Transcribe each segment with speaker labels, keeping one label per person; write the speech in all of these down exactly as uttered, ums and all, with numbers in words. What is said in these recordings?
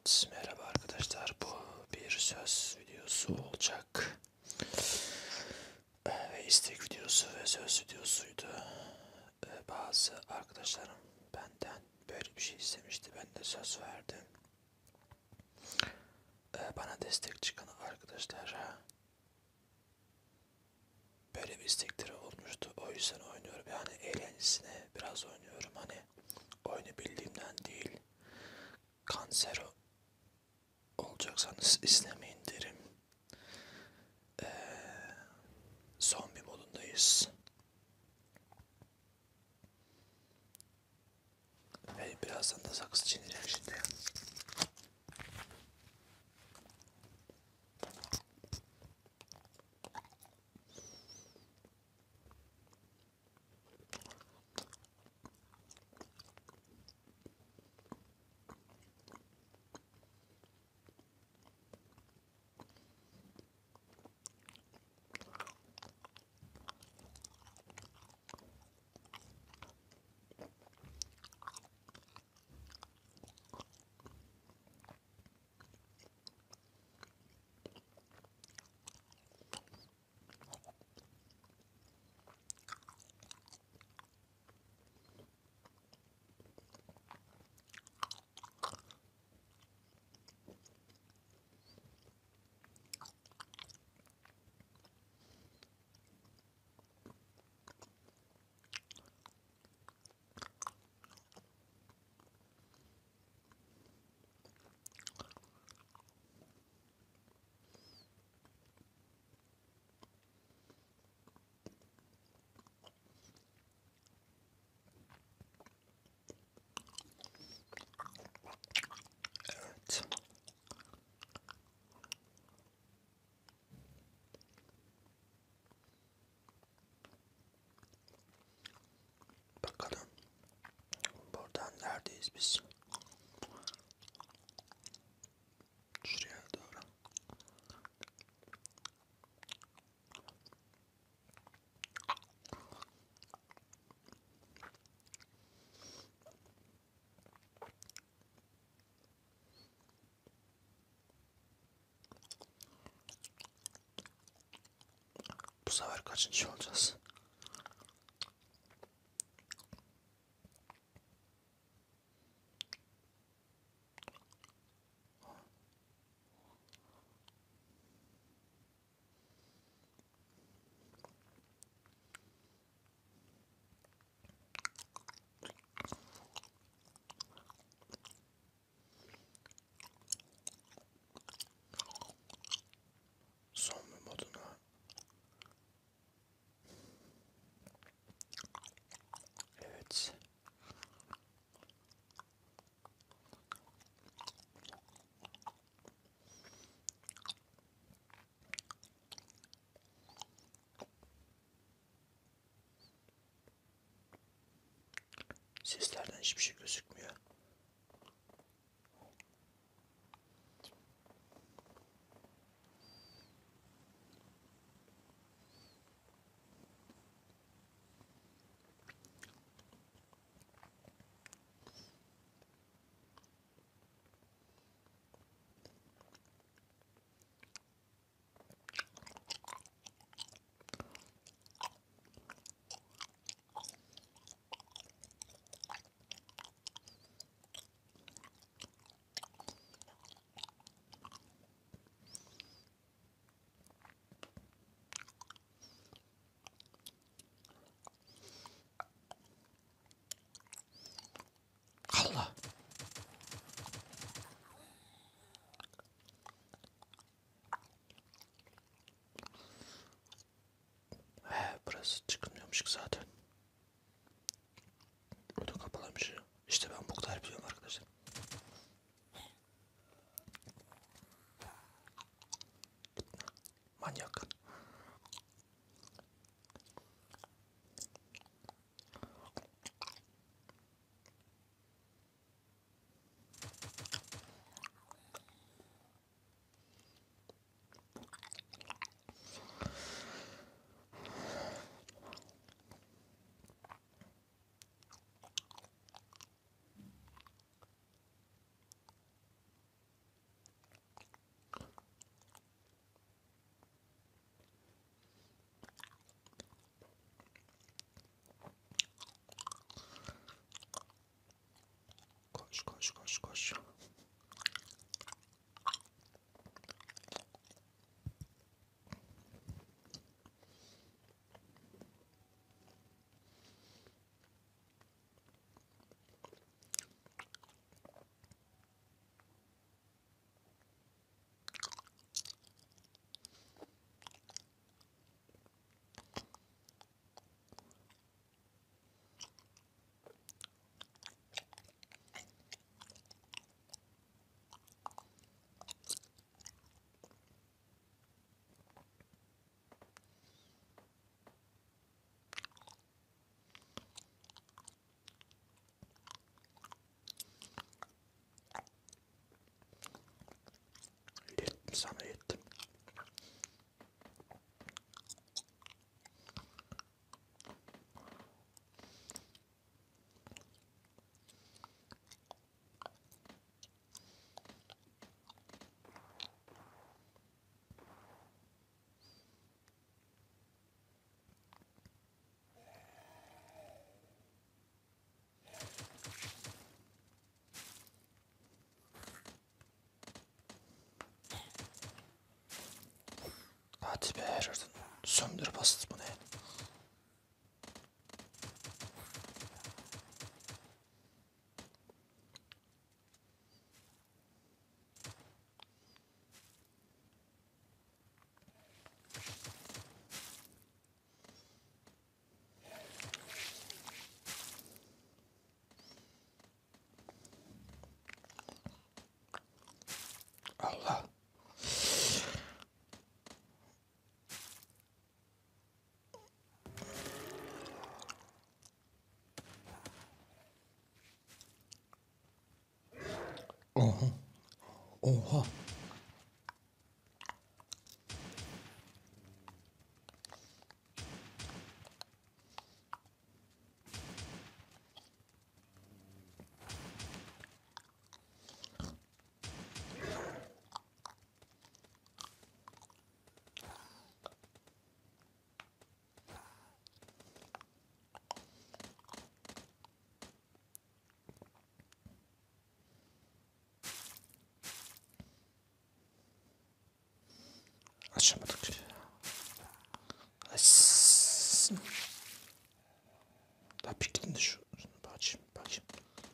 Speaker 1: Evet, merhaba arkadaşlar. Bu bir söz videosu olacak. Ve istek videosu ve söz videosuydu. Ee, bazı arkadaşlarım benden böyle bir şey istemişti. Ben de söz verdim. Ee, bana destek çıkan arkadaşlara böyle bir istekleri olmuştu. O yüzden oynuyorum. Yani eğlencesine biraz oynuyorum. Hani oyunu bildiğimden değil. Kanser olacaksanız izlemeyin derim. Ee, Zombi modundayız. Ve birazdan da sakız çiğneyeceğim şimdi. Evet. Bakalım. Buradan neredeyiz biz? Şuraya doğru. Bu sefer kaçıncı olacağız? Zombi moduna. Evet. Seslerden hiçbir şey gözükmüyor. Allah. He, burası çıkılmıyormuş ki zaten. O da kapalıymış. İşte ben bu kadar biliyorum arkadaşlar. Manyak. koş. Yettim sana, yettim. Hadi be Erden. Söndür basit bu ne? Allah. Oha. Oha. Açamadık. As. Daha piktin de şu. Bakayım, bakayım.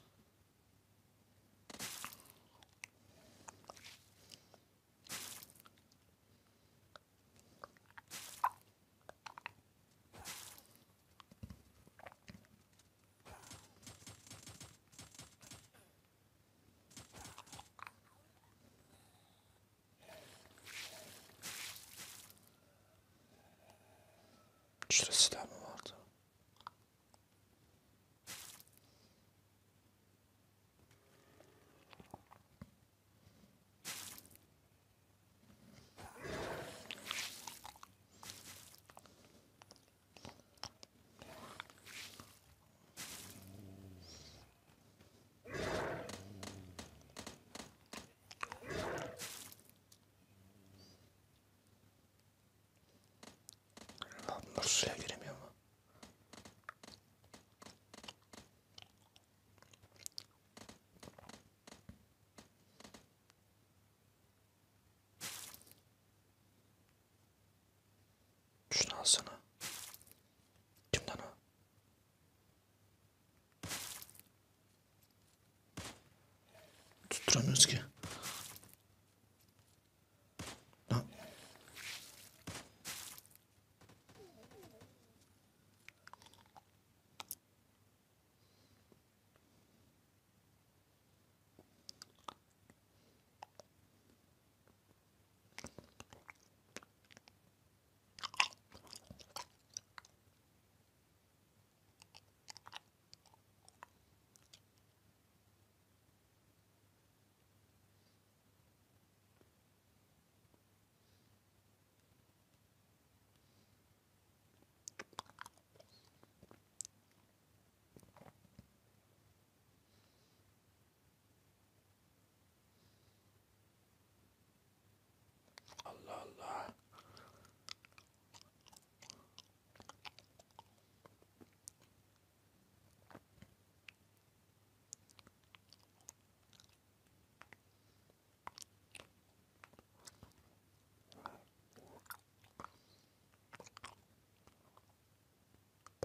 Speaker 1: Şurada silah mı vardı? Ya bunlar suya giremiyor mu? Şunu alsana. Kimden o? Tutturamıyoruz ki. Lan.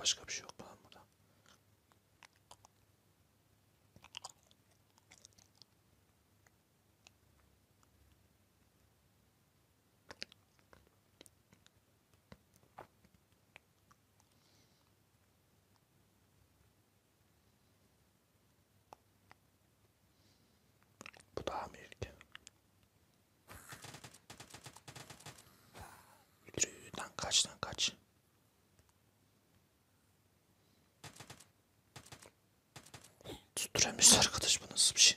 Speaker 1: Başka bir şey yok falan burada. Bu daha mı ilk? Yürü lan, kaç lan kaç. Tutturamıyoruz arkadaş, bu nasıl bir şey?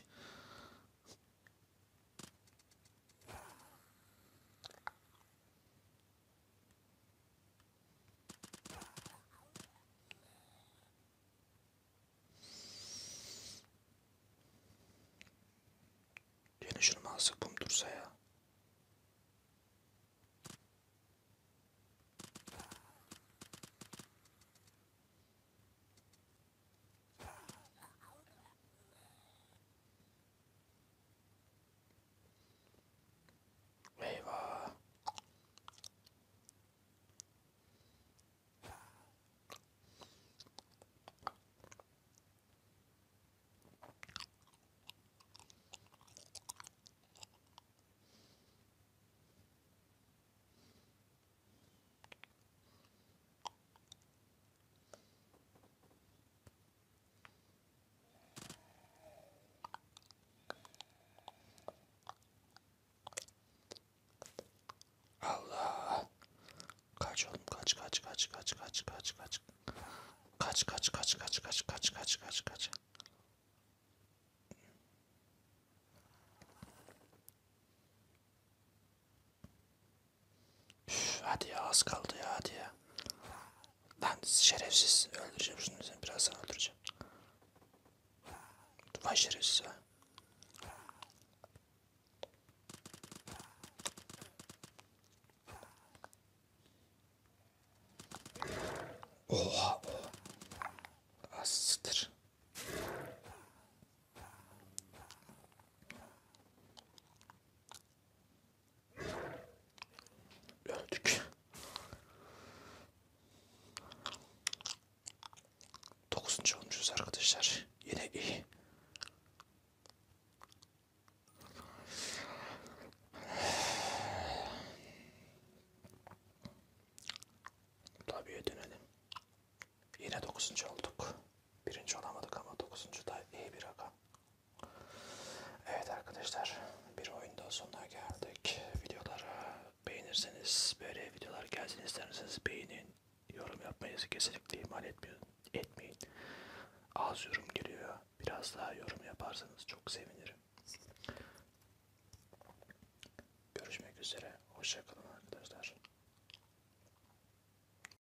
Speaker 1: Yine şunu mu alsak, bu mu dursa ya? Eyvah. Allah. Kaç oğlum, kaç kaç kaç kaç kaç kaç kaç. Kaç kaç kaç kaç kaç kaç kaç kaç kaç. Üf, hadi ya, az kaldı ya, hadi ya. Lan şerefsiz, öldüreceğim şunu, seni birazdan öldüreceğim. Vay şerefsiz ha. Oha. Astır. Öldük. Dokuzuncu olmuşuz arkadaşlar. Yine iyi. Tabiye dönelim. Yine dokuzuncu olduk. Birinci olamadık ama dokuzuncu da iyi bir rakam. Evet arkadaşlar, bir oyun daha sonuna geldik. Videoları beğenirseniz, böyle videolar gelsin isterseniz beğenin. Yorum yapmayı kesinlikle ihmal etmeyin. etmeyin. Az yorum geliyor. Biraz daha yorum yaparsanız çok sevinirim. Görüşmek üzere. Hoşça kalın.